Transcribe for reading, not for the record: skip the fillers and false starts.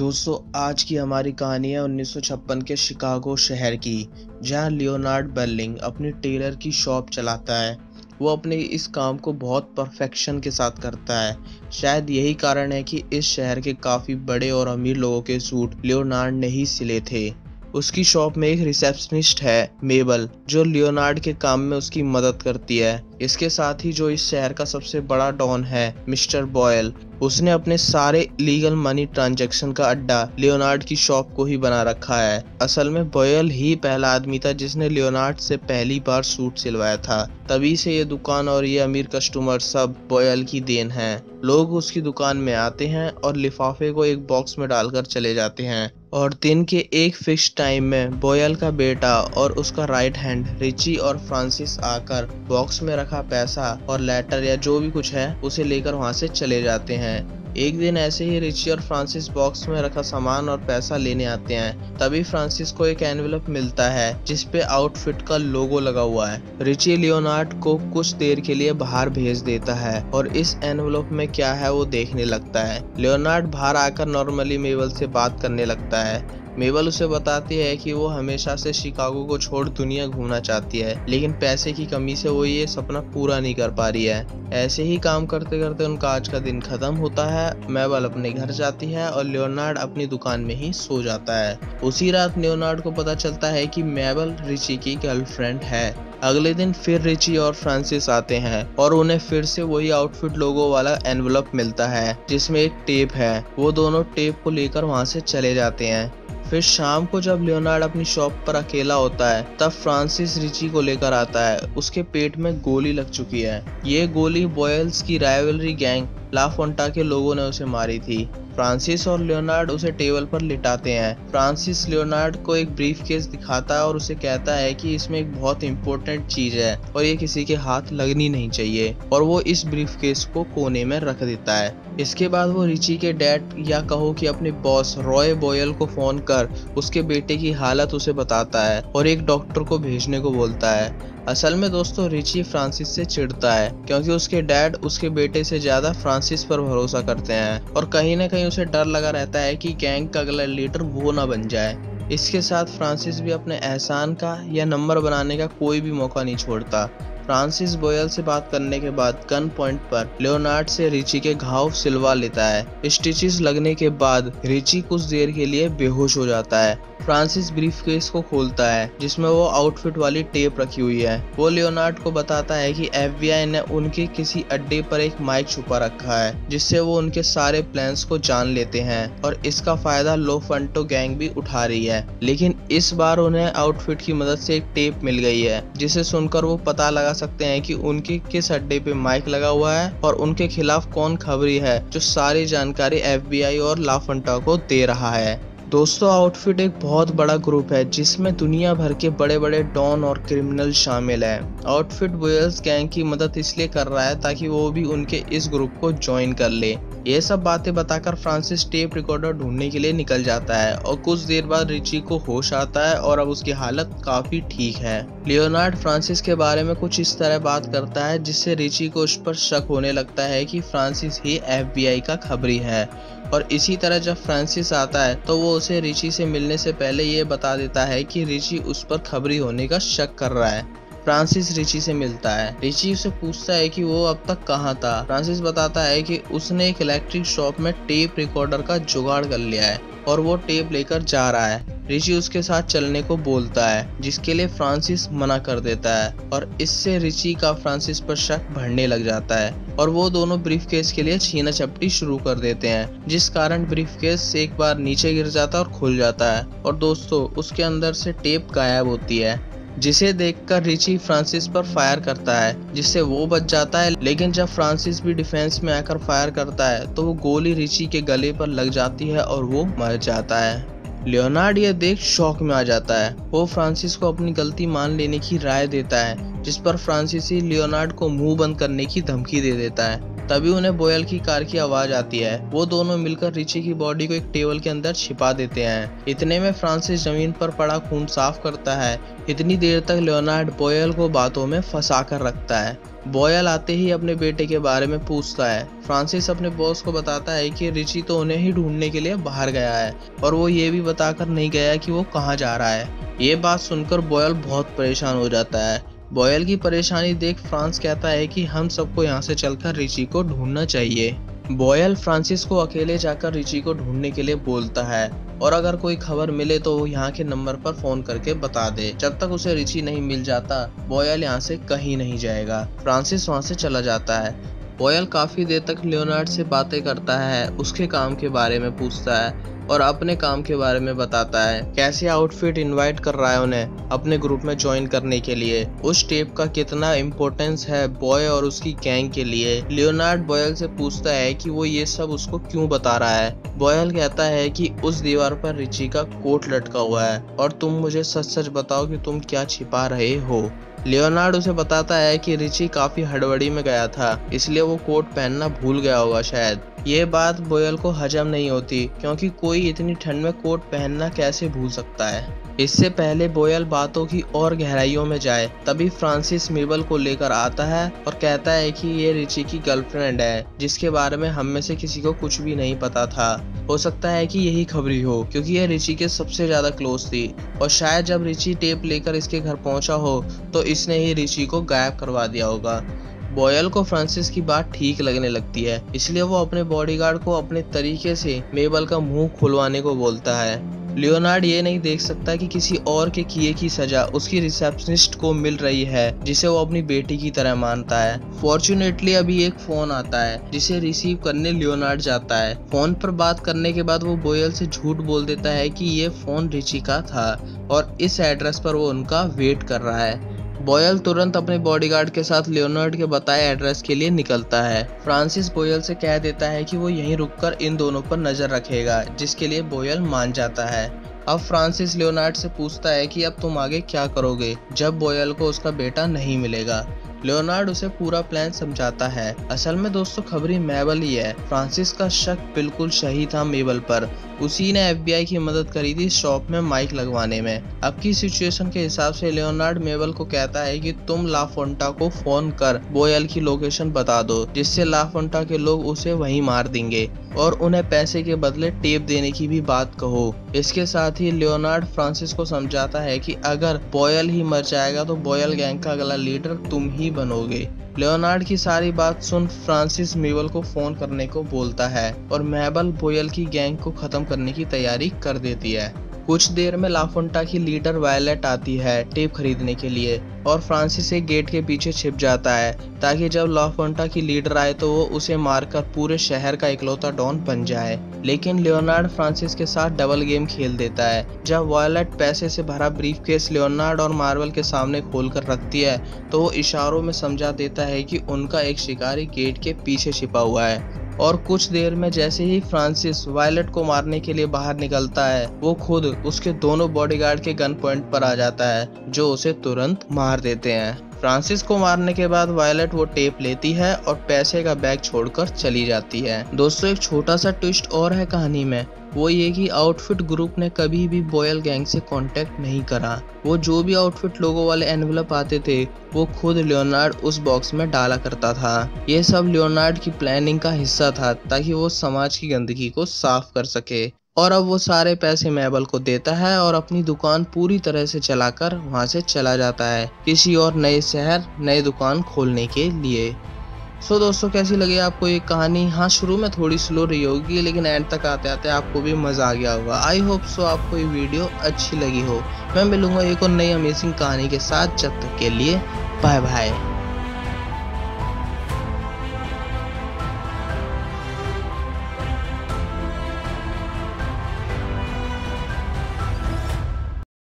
दोस्तों आज की हमारी कहानी है 1956 के शिकागो शहर की, जहां लियोनार्ड बर्लिंग अपनी टेलर की शॉप चलाता है। वो अपने इस काम को बहुत परफेक्शन के साथ करता है। शायद यही कारण है कि इस शहर के काफ़ी बड़े और अमीर लोगों के सूट लियोनार्ड ने ही सिले थे। उसकी शॉप में एक रिसेप्शनिस्ट है, मेबल, जो लियोनार्ड के काम में उसकी मदद करती है। इसके साथ ही जो इस शहर का सबसे बड़ा डॉन है, मिस्टर बॉयल, उसने अपने सारे लीगल मनी ट्रांजैक्शन का अड्डा लियोनार्ड की शॉप को ही बना रखा है। असल में बॉयल ही पहला आदमी था जिसने लियोनार्ड से पहली बार सूट सिलवाया था। तभी से ये दुकान और ये अमीर कस्टमर सब बॉयल की देन है। लोग उसकी दुकान में आते हैं और लिफाफे को एक बॉक्स में डालकर चले जाते हैं, और दिन के एक फिक्स टाइम में बॉयल का बेटा और उसका राइट हैंड रिची और फ्रांसिस आकर बॉक्स में रखा पैसा और लेटर या जो भी कुछ है उसे लेकर वहां से चले जाते हैं। एक दिन ऐसे ही रिची और फ्रांसिस बॉक्स में रखा सामान और पैसा लेने आते हैं। तभी फ्रांसिस को एक एनवेलप मिलता है जिसपे आउटफिट का लोगो लगा हुआ है। रिची लियोनार्ड को कुछ देर के लिए बाहर भेज देता है और इस एनवेलप में क्या है वो देखने लगता है। लियोनार्ड बाहर आकर नॉर्मली मेबल से बात करने लगता है। मेबल उसे बताती है कि वो हमेशा से शिकागो को छोड़ दुनिया घूमना चाहती है, लेकिन पैसे की कमी से वो ये सपना पूरा नहीं कर पा रही है। ऐसे ही काम करते करते उनका आज का दिन खत्म होता है। मेबल अपने घर जाती है और लियोनार्ड अपनी दुकान में ही सो जाता है। उसी रात लियोनार्ड को पता चलता है कि मेबल रिची की गर्लफ्रेंड है। अगले दिन फिर रिची और फ्रांसिस आते हैं और उन्हें फिर से वही आउटफिट लोगो वाला एनवेलप मिलता है जिसमें एक टेप है। वो दोनों टेप को लेकर वहां से चले जाते हैं। फिर शाम को जब लियोनार्ड अपनी शॉप पर अकेला होता है तब फ्रांसिस रिची को लेकर आता है। उसके पेट में गोली लग चुकी है। ये गोली बॉयल्स की राइवलरी गैंग ला फोंटा के लोगों ने उसे मारी थी। फ्रांसिस और लियोनार्ड उसे टेबल पर लिटाते हैं। फ्रांसिस लियोनार्ड को एक ब्रीफकेस दिखाता है और उसे कहता है कि इसमें एक बहुत इंपॉर्टेंट चीज है और ये किसी के हाथ लगनी नहीं चाहिए, और वो इस ब्रीफकेस को कोने में रख देता है। इसके बाद वो रिची के डैड या कहो कि अपने बॉस रॉय बॉयल को फोन कर उसके बेटे की हालत उसे बताता है और एक डॉक्टर को भेजने को बोलता है। असल में दोस्तों रिची फ्रांसिस से चिढ़ता है क्योंकि उसके डैड उसके बेटे से ज्यादा फ्रांसिस पर भरोसा करते हैं और कहीं ना कहीं उसे डर लगा रहता है कि गैंग का अगला लीडर वो ना बन जाए। इसके साथ फ्रांसिस भी अपने एहसान का या नंबर बनाने का कोई भी मौका नहीं छोड़ता। फ्रांसिस बॉयल से बात करने के बाद गन पॉइंट पर लियोनार्ड से रिची के घाव सिलवा लेता है। स्टिचेस लगने के बाद रिची कुछ देर के लिए बेहोश हो जाता है। फ्रांसिस ब्रीफकेस को खोलता है जिसमें वो आउटफिट वाली टेप रखी हुई है। वो लियोनार्ड को बताता है कि FBI ने उनके किसी अड्डे पर एक माइक छुपा रखा है जिससे वो उनके सारे प्लान्स को जान लेते हैं, और इसका फायदा लो फंटो गैंग भी उठा रही है। लेकिन इस बार उन्हें आउटफिट की मदद से एक टेप मिल गई है जिसे सुनकर वो पता लगा सकते हैं कि उनके किस अड्डे पे माइक लगा हुआ है और उनके खिलाफ कौन खबरी है जो सारी जानकारी FBI और ला फंटा को दे रहा है। दोस्तों आउटफिट एक बहुत बड़ा ग्रुप है जिसमें दुनिया भर के बड़े बड़े डॉन और क्रिमिनल शामिल हैं। आउटफिट बॉयल्स गैंग की मदद इसलिए कर रहा है ताकि वो भी उनके इस ग्रुप को ज्वाइन कर ले। ये सब बातें बताकर फ्रांसिस टेप रिकॉर्डर ढूंढने के लिए निकल जाता है और कुछ देर बाद रिची को होश आता है और अब उसकी हालत काफी ठीक है। लियोनार्ड फ्रांसिस के बारे में कुछ इस तरह बात करता है जिससे रिची को उस पर शक होने लगता है कि फ्रांसिस ही FBI का खबरी है। और इसी तरह जब फ्रांसिस आता है तो वो उसे रिची से मिलने से पहले ये बता देता है कि रिची उस पर खबरी होने का शक कर रहा है। फ्रांसिस रिची से मिलता है। रिची उसे पूछता है कि वो अब तक कहाँ था। फ्रांसिस बताता है कि उसने एक इलेक्ट्रिक शॉप में टेप रिकॉर्डर का जुगाड़ कर लिया है और वो टेप लेकर जा रहा है। रिची उसके साथ चलने को बोलता है जिसके लिए फ्रांसिस मना कर देता है, और इससे रिची का फ्रांसिस पर शक बढ़ने लग जाता है और वो दोनों ब्रीफकेस के लिए छीना झपटी शुरू कर देते हैं, जिस कारण ब्रीफकेस एक बार नीचे गिर जाता है और खुल जाता है और दोस्तों उसके अंदर से टेप गायब होती है, जिसे देखकर रिची फ्रांसिस पर फायर करता है जिससे वो बच जाता है। लेकिन जब फ्रांसिस भी डिफेंस में आकर फायर करता है तो वो गोली रिची के गले पर लग जाती है और वो मर जाता है। लियोनार्ड ये देख शॉक में आ जाता है। वो फ्रांसिस को अपनी गलती मान लेने की राय देता है जिस पर फ्रांसीसी लियोनार्ड को मुंह बंद करने की धमकी दे देता है। तभी उन्हें बॉयल की कार की आवाज आती है। वो दोनों मिलकर रिची की बॉडी को एक टेबल के अंदर छिपा देते हैं। इतने में फ्रांसिस जमीन पर पड़ा खून साफ करता है। इतनी देर तक लियोनार्ड बॉयल को बातों में फंसा कर रखता है। बॉयल आते ही अपने बेटे के बारे में पूछता है। फ्रांसिस अपने बॉस को बताता है कि रिची तो उन्हें ही ढूंढने के लिए बाहर गया है और वो ये भी बताकर नहीं गया कि वो कहाँ जा रहा है। ये बात सुनकर बॉयल बहुत परेशान हो जाता है। बॉयल की परेशानी देख फ्रांस कहता है कि हम सबको यहाँ से चलकर रिची को ढूंढना चाहिए। बॉयल फ्रांसिस को अकेले जाकर रिची को ढूंढने के लिए बोलता है और अगर कोई खबर मिले तो वो यहाँ के नंबर पर फोन करके बता दे। जब तक उसे रिची नहीं मिल जाता बॉयल यहाँ से कहीं नहीं जाएगा। फ्रांसिस वहाँ से चला जाता है। बॉयल काफी देर तक लियोनार्ड से बातें करता है, उसके काम के बारे में पूछता है और अपने काम के बारे में बताता है। कैसे आउटफिट इनवाइट कर रहा है उन्हें अपने ग्रुप में ज्वाइन करने के लिए, उस टेप का कितना इम्पोर्टेंस है बॉय और उसकी गैंग के लिए। लियोनार्ड बॉयल से पूछता है कि वो ये सब उसको क्यों बता रहा है। बॉयल कहता है कि उस दीवार पर रिची का कोट लटका हुआ है और तुम मुझे सच सच बताओ कि तुम क्या छिपा रहे हो। लियोनार्ड उसे बताता है कि रिची काफी हड़बड़ी में गया था, इसलिए वो कोट पहनना भूल गया होगा शायद। ये बात बॉयल को हजम नहीं होती क्योंकि कोई इतनी ठंड में कोट पहनना कैसे भूल सकता है। इससे पहले बॉयल बातों की और गहराइयों में जाए तभी फ्रांसिस मेबल को लेकर आता है और कहता है कि ये रिची की गर्लफ्रेंड है जिसके बारे में हम में से किसी को कुछ भी नहीं पता था। हो सकता है कि यही खबरी हो क्योंकि ये रिची के सबसे ज्यादा क्लोज थी और शायद जब रिची टेप लेकर इसके घर पहुंचा हो तो इसने ही रिची को गायब करवा दिया होगा। बॉयल को फ्रांसिस की बात ठीक लगने लगती है, इसलिए वो अपने बॉडीगार्ड को अपने तरीके से मेबल का मुंह खुलवाने को बोलता है। लियोनार्ड ये नहीं देख सकता कि किसी और के किए की सजा उसकी रिसेप्शनिस्ट को मिल रही है जिसे वो अपनी बेटी की तरह मानता है। फॉर्चुनेटली अभी एक फोन आता है जिसे रिसीव करने लियोनार्ड जाता है। फोन पर बात करने के बाद वो बॉयल से झूठ बोल देता है कि ये फोन रिची का था और इस एड्रेस पर वो उनका वेट कर रहा है। बॉयल तुरंत अपने बॉडीगार्ड के साथ लियोनार्ड के बताए एड्रेस के लिए निकलता है। फ्रांसिस बॉयल से कह देता है कि वो यहीं रुककर इन दोनों पर नजर रखेगा, जिसके लिए बॉयल मान जाता है। अब फ्रांसिस लियोनार्ड से पूछता है कि अब तुम आगे क्या करोगे जब बॉयल को उसका बेटा नहीं मिलेगा। लियोनार्ड उसे पूरा प्लान समझाता है। असल में दोस्तों खबरी मेबल ही है। फ्रांसिस का शक बिल्कुल सही था मेबल पर। उसी ने FBI की मदद करी थी शॉप में माइक लगवाने में। अब की सिचुएशन के हिसाब से लियोनार्ड मेबल को कहता है कि तुम लाफोंटा को फोन कर बॉयल की लोकेशन बता दो, जिससे लाफोंटा के लोग उसे वहीं मार देंगे और उन्हें पैसे के बदले टेप देने की भी बात कहो। इसके साथ ही लियोनार्ड फ्रांसिस को समझाता है कि अगर बॉयल ही मर जाएगा तो बॉयल गैंग का अगला लीडर तुम ही बनोगे। लियोनार्ड की सारी बात सुन फ्रांसिस मेबल को फोन करने को बोलता है और मेबल बॉयल की गैंग को खत्म करने की तैयारी कर देती है। कुछ देर में लाफोंटा की लीडर वायलेट आती है टेप खरीदने के लिए और फ्रांसिस एक गेट के पीछे छिप जाता है ताकि जब लाफोंटा की लीडर आए तो वो उसे मारकर पूरे शहर का इकलौता डॉन बन जाए। लेकिन लियोनार्ड फ्रांसिस के साथ डबल गेम खेल देता है। जब वायलेट पैसे से भरा ब्रीफकेस लियोनार्ड और मार्वल के सामने खोलकर रखती है तो वो इशारों में समझा देता है कि उनका एक शिकारी गेट के पीछे छिपा हुआ है। और कुछ देर में जैसे ही फ्रांसिस वायलेट को मारने के लिए बाहर निकलता है वो खुद उसके दोनों बॉडीगार्ड के गन पॉइंट पर आ जाता है जो उसे तुरंत मार देते हैं। फ्रांसिस को मारने के बाद वायलेट वो टेप लेती है और पैसे का बैग छोड़कर चली जाती है। दोस्तों एक छोटा सा ट्विस्ट और है कहानी में, वो ये कि आउटफिट ग्रुप ने कभी भी बॉयल गैंग से कांटेक्ट नहीं करा। वो जो भी आउटफिट लोगों वाले एनवेलप आते थे वो खुद लियोनार्ड उस बॉक्स में डाला करता था। ये सब लियोनार्ड की प्लानिंग का हिस्सा था ताकि वो समाज की गंदगी को साफ कर सके। और अब वो सारे पैसे मेबल को देता है और अपनी दुकान पूरी तरह से चलाकर वहां से चला जाता है किसी और नए शहर नई दुकान खोलने के लिए। सो दोस्तों कैसी लगी आपको ये कहानी? हाँ शुरू में थोड़ी स्लो रही होगी लेकिन एंड तक आते आते आपको भी मजा आ गया होगा। आई होप सो आपको ये वीडियो अच्छी लगी हो। मैं मिलूंगा एक और नई अमेजिंग कहानी के साथ, जब तक के लिए बाय बाय।